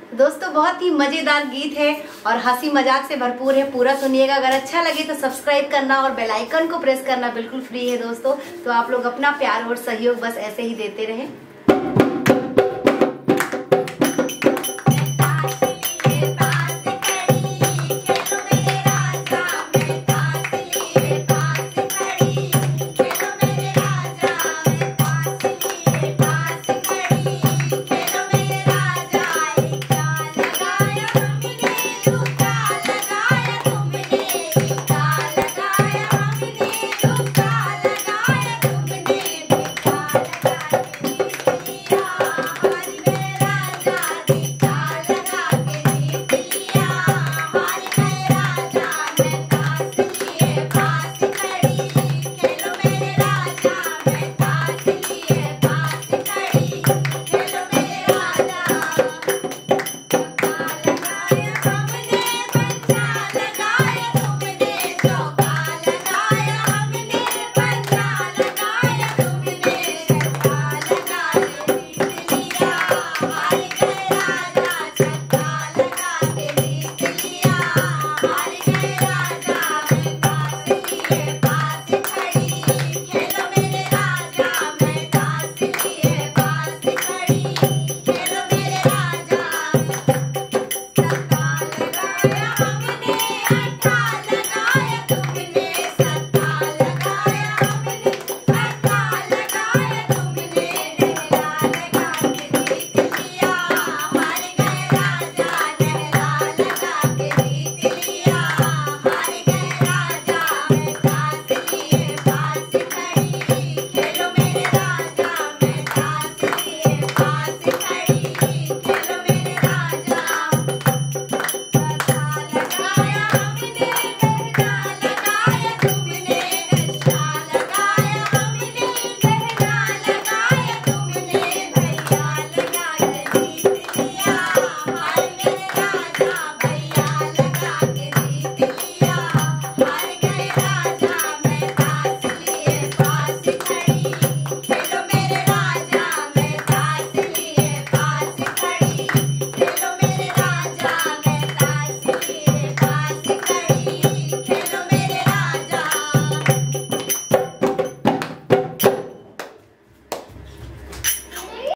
दोस्तों बहुत ही मजेदार गीत है और हंसी मजाक से भरपूर है, पूरा सुनिएगा। अगर अच्छा लगे तो सब्सक्राइब करना और बेल आइकन को प्रेस करना बिल्कुल फ्री है दोस्तों। तो आप लोग अपना प्यार और सहयोग बस ऐसे ही देते रहें।